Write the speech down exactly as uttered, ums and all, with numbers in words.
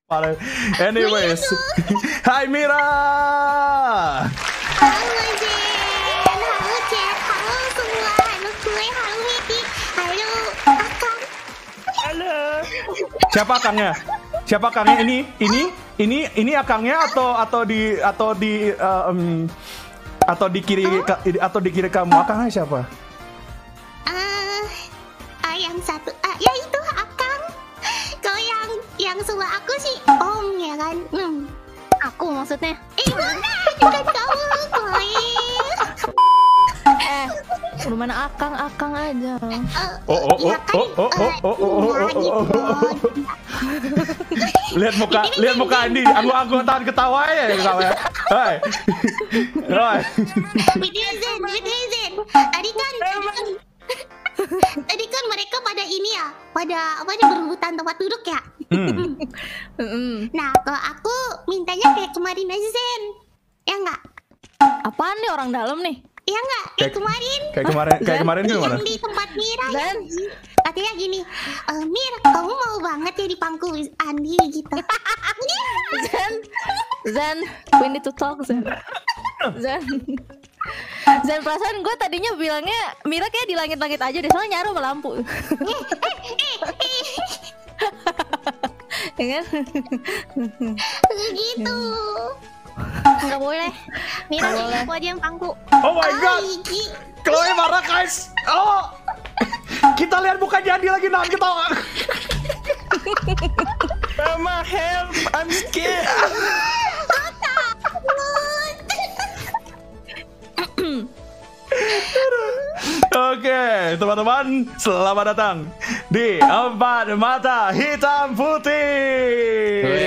Anyways, Hai Mira. Halo Jen, halo Jen, halo semua, halo gue, halo Miti, halo Akang. Halo. Siapa akangnya? Siapa akangnya ini? Ini ini ini akangnya atau atau di atau di uh, um, atau di kiri oh? ka, atau di kiri kamu akangnya siapa? Ah, uh, yang satu, ah uh, ya itu Akang. Kalau yang yang sebelah aku sih Om ya kan? Hmm. Aku maksudnya. Eh bukan, bukan kamu, boy. Eh, udah mana akang akang aja. Uh, Oh oh oh ya kan, oh oh oh oh oh oh oh oh. Lihat muka, lihat muka Andi. Aku aku tahan ketawa ya ketawa. Hai. Hai. Video Zen, video Zen. Tadi kan, tadi kan, tadi kan mereka pada ini ya, pada apa nih berebutan tempat duduk ya. Hmm. Nah, kalau aku mintanya kayak kemarin aja Zen, ya enggak? Apaan nih orang dalam nih? Ya enggak? Kayak Kayak- kemarin. Kayak kemarin, kayak kemarin gimana? Yang di tempat Mira ya. Zen. Katanya gini, e, Mir, kamu mau banget ya di pangku Andi gitu. Zen, Zen, we need to talk Zen. Zen, Zen perasaan gue tadinya bilangnya Mira kayak di langit-langit aja deh, soalnya nyaru sama lampu. Ya kan? Gitu. Nggak boleh. Mira, Nggak boleh. aku aja yang pangku. Oh my god. Ay, Gi. Chloe marah guys. Oh. Kita lihat muka Jadi lagi nahan ketawa. Mama help, I'm scared. Oke, teman-teman, selamat datang di Empat Mata Hitam Putih.